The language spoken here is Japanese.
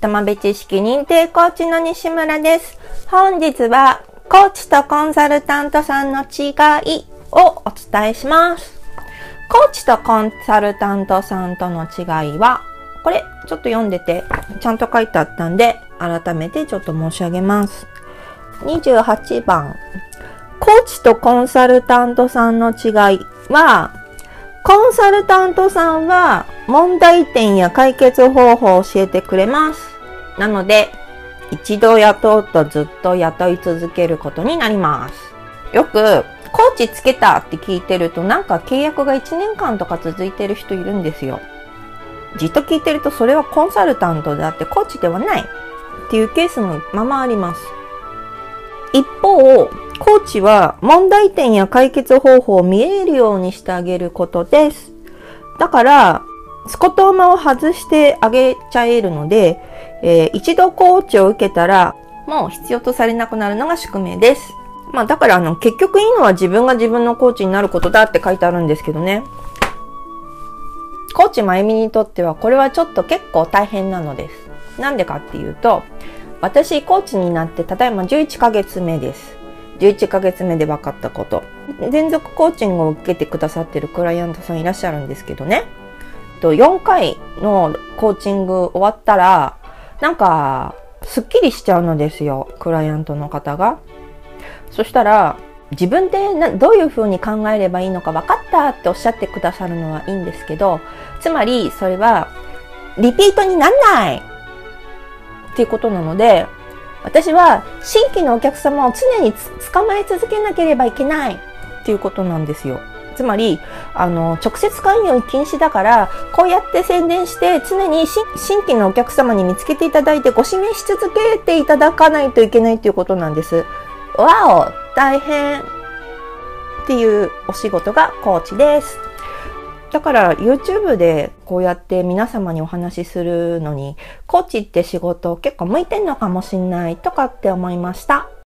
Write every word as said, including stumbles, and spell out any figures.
友部知識認定コーチの西村です。本日はコーチとコンサルタントさんの違いをお伝えします。コーチとコンサルタントさんとの違いは、これちょっと読んでてちゃんと書いてあったんで、改めてちょっと申し上げます。にじゅうはちばん、コーチとコンサルタントさんの違いは、コンサルタントさんは問題点や解決方法を教えてくれます。なので、一度雇うとずっと雇い続けることになります。よく、コーチつけたって聞いてるとなんか契約がいちねんかんとか続いてる人いるんですよ。じっと聞いてるとそれはコンサルタントであってコーチではないっていうケースもままあります。一方、コーチは問題点や解決方法を見えるようにしてあげることです。だから、スコトーマを外してあげちゃえるので、えー、一度コーチを受けたら、もう必要とされなくなるのが宿命です。まあだからあの、結局いいのは自分が自分のコーチになることだって書いてあるんですけどね。コーチまゆみにとってはこれはちょっと結構大変なのです。なんでかっていうと、私コーチになってただいまじゅういっかげつめです。じゅういっかげつめで分かったこと。連続コーチングを受けてくださってるクライアントさんいらっしゃるんですけどね。よんかいのコーチング終わったら、なんか、すっきりしちゃうのですよ。クライアントの方が。そしたら、自分でなどういうふうに考えればいいのか分かったっておっしゃってくださるのはいいんですけど、つまりそれは、リピートになんないっていうことなので、私は新規のお客様を常に捕まえ続けなければいけないっていうことなんですよ。つまり、あの、直接勧誘禁止だから、こうやって宣伝して常に新規のお客様に見つけていただいてご指名し続けていただかないといけないっていうことなんです。わお、大変っていうお仕事がコーチです。だから YouTube でこうやって皆様にお話しするのに、コーチって仕事結構向いてんのかもしんないとかって思いました。